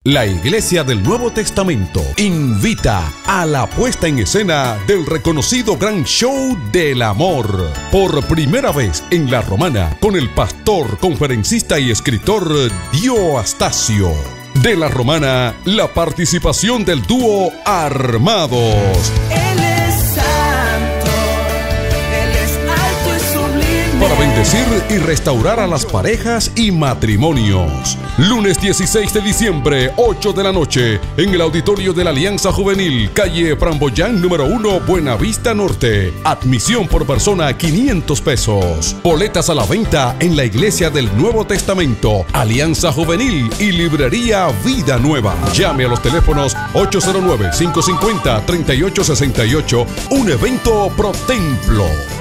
La Iglesia del Nuevo Testamento invita a la puesta en escena del reconocido Gran Show del Amor. Por primera vez en La Romana, con el pastor, conferencista y escritor Dio Astacio. De La Romana, la participación del dúo Armados. Él es santo, Él es alto y sublime. Para bendecir y restaurar a las parejas y matrimonios. Lunes 16 de diciembre, 8 de la noche, en el auditorio de la Alianza Juvenil, calle Framboyán número 1, Buenavista Norte. Admisión por persona, 500 pesos. Boletas a la venta en la Iglesia del Nuevo Testamento, Alianza Juvenil y Librería Vida Nueva. Llame a los teléfonos 809-550-3868. Un evento pro templo.